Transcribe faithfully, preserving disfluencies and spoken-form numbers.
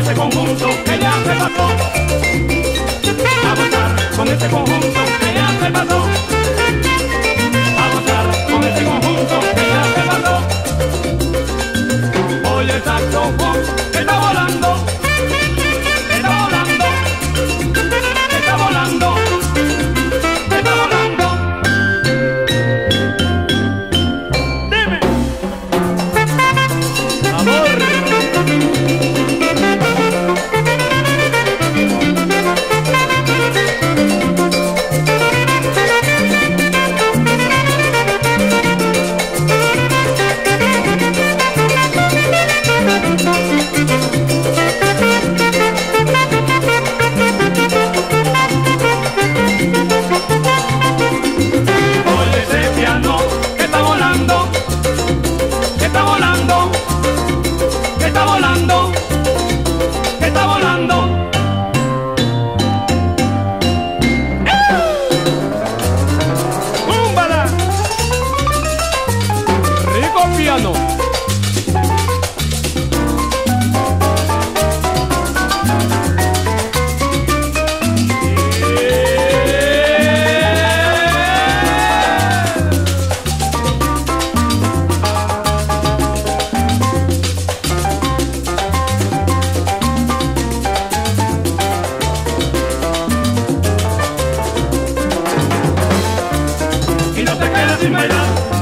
ese conjunto que ya se pasó, a gozar con ese conjunto que ya se pasó, a gozar con ese conjunto que ya se pasó. Oye el saxofón que está volando, que está volando, que está volando, que está volando. Dime, amor. Piano. Y no te quedes sin bailar.